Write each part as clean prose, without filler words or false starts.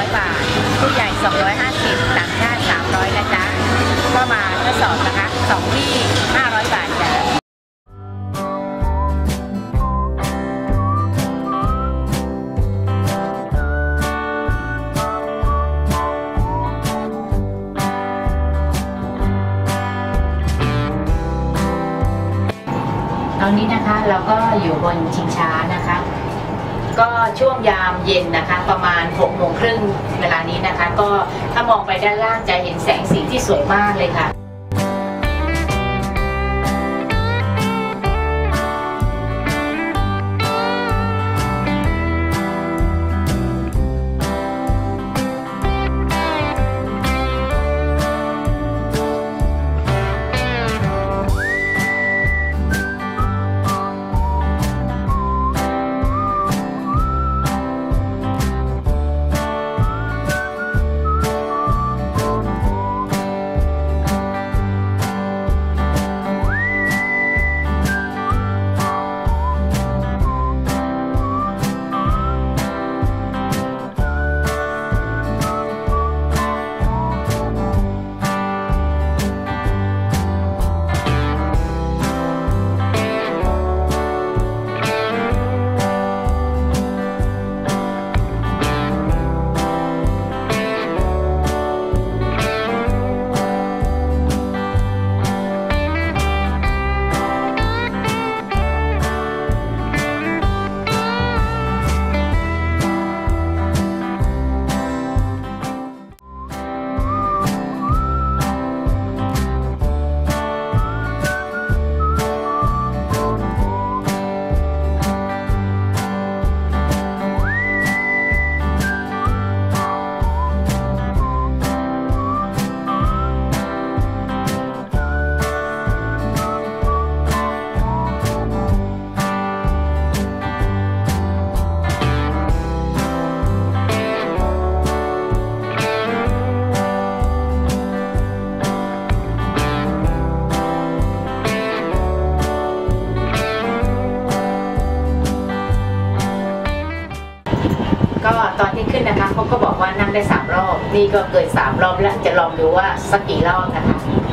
300 บาทผู้ใหญ่250ต่างชาติ300นะจ๊ะก็มาทดสอบนะคะ2ที่500 บาทจ้ะตอนนี้นะคะเราก็อยู่บนชิงช้านะคะก็ช่วงยามเย็นนะคะประมาณ6:30เวลานี้นะคะก็ถ้ามองไปด้านล่างจะเห็นแสงสีที่สวยมากเลยค่ะก็ตอนที่ขึ้นนะคะเขาก็บอกว่านั่งได้3 รอบนี่ก็เกิน3 รอบแล้วจะลองดูว่าสักกี่รอบนะคะ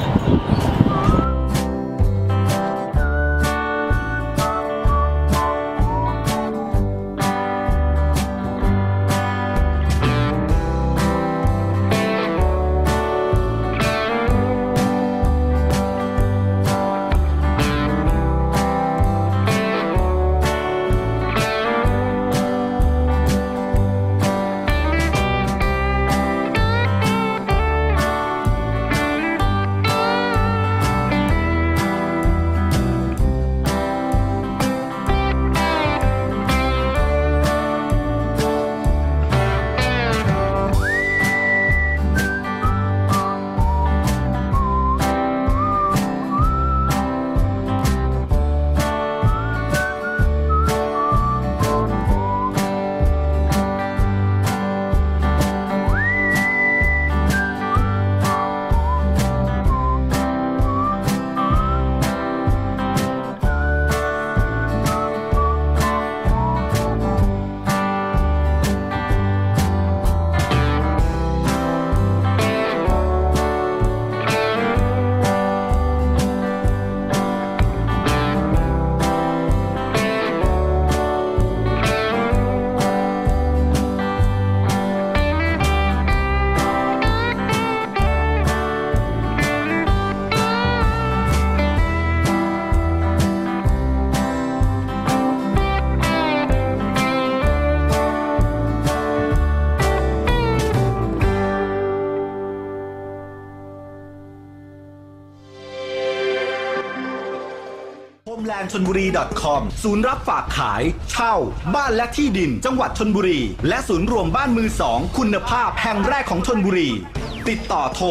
homeland chonburi .com ศูนย์รับฝากขายเช่าบ้านและที่ดินจังหวัดชลบุรีและศูนย์รวมบ้านมือสองคุณภาพแห่งแรกของชลบุรีติดต่อโทร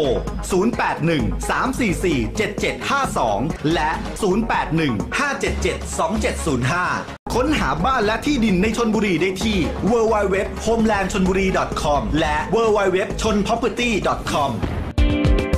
0813447752 และ 0815772705 ค้นหาบ้านและที่ดินในชลบุรีได้ที่ www.homelandchonburi.com และ www.chonproperty.com